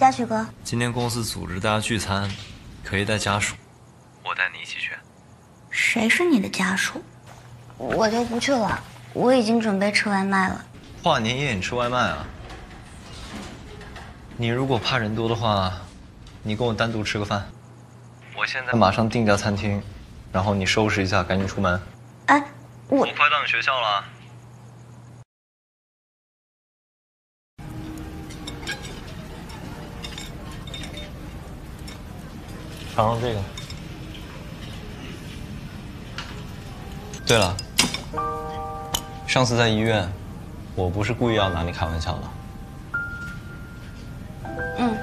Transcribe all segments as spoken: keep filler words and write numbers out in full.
嘉许哥， 今天公司组织大家聚餐，可以带家属，我带你一起去。 谁是你的家属？我就不去了，我已经准备吃外卖了。 跨年夜你吃外卖啊？你如果怕人多的话，你跟我单独吃个饭。我现在马上订家餐厅，然后你收拾一下，赶紧出门。 哎，我我快到你学校了。尝尝这个。对了，上次在医院，我不是故意要拿你开玩笑的。 嗯。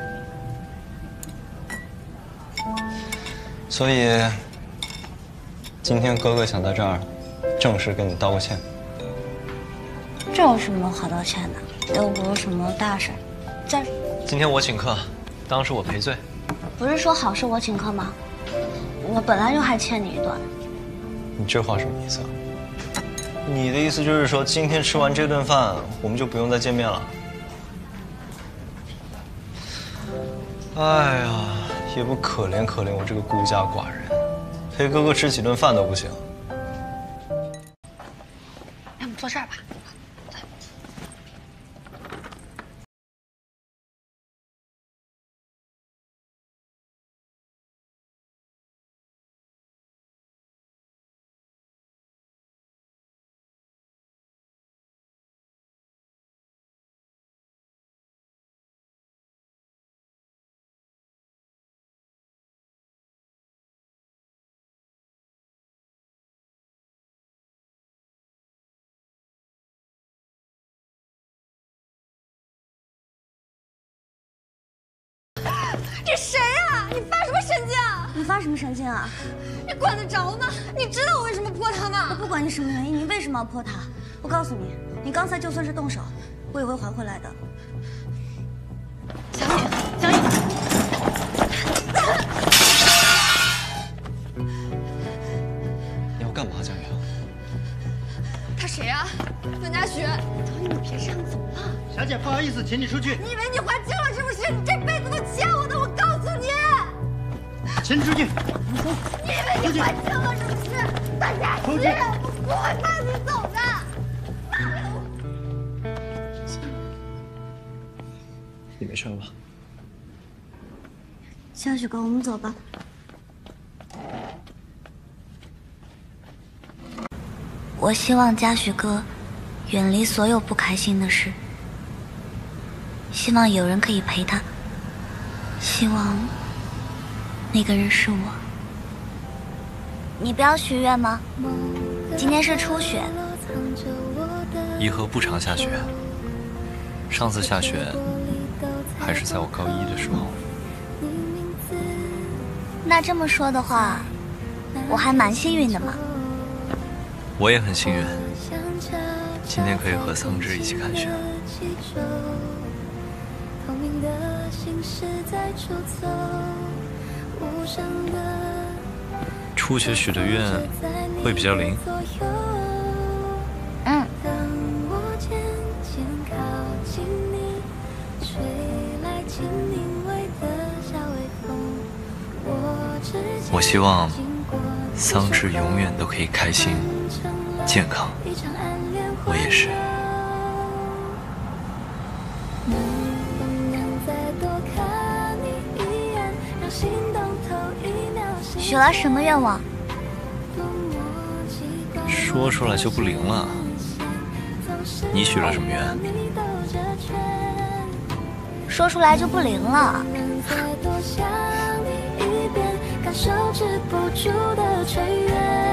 所以，今天哥哥想在这儿正式跟你道个歉。 这有什么好道歉的？又不是什么大事。再， 今天我请客，当是我赔罪。 不是说好是我请客吗？我本来就还欠你一顿。 你这话什么意思啊？你的意思就是说，今天吃完这顿饭，我们就不用再见面了？哎呀，也不可怜可怜我这个孤家寡人，陪哥哥吃几顿饭都不行。 哎，我们坐这儿吧。 这谁啊？你发什么神经啊？ 你发什么神经啊？ 你管得着吗？你知道我为什么泼他吗？ 我不管你什么原因，你为什么要泼他？我告诉你，你刚才就算是动手，我也会还回来的。 江颖，江颖， 你要干嘛，江颖？ 他谁啊？段嘉许。 导演，你别这样，怎么了？ 小姐，不好意思，请你出去。 你以为你还清了是不是？你这辈子都欠我的，我告诉你。 请你出去。 你以为你还清了是不是？段嘉许，我不会放你走的。 你没事了吧？ 嘉许哥，我们走吧。我希望嘉许哥远离所有不开心的事，希望有人可以陪他，希望那个人是我。你不要许愿吗？今天是初雪。 颐和不常下雪，上次下雪还是在我高一的时候。 那这么说的话，我还蛮幸运的嘛。 我也很幸运，今天可以和桑稚一起看雪。初雪许的愿会比较灵。 嗯。 我希望桑稚永远都可以开心、健康。我也是。 许了什么愿望？ 说出来就不灵了。你许了什么愿？ 说出来就不灵了。 感受止不住的雀跃。